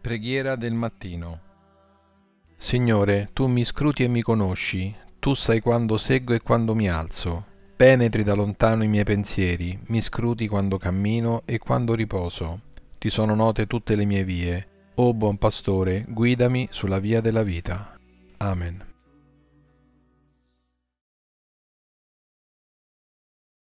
Preghiera del mattino. Signore, tu mi scruti e mi conosci, tu sai quando seggo e quando mi alzo. Penetri da lontano i miei pensieri, mi scruti quando cammino e quando riposo. Ti sono note tutte le mie vie. O buon pastore, guidami sulla via della vita. Amen.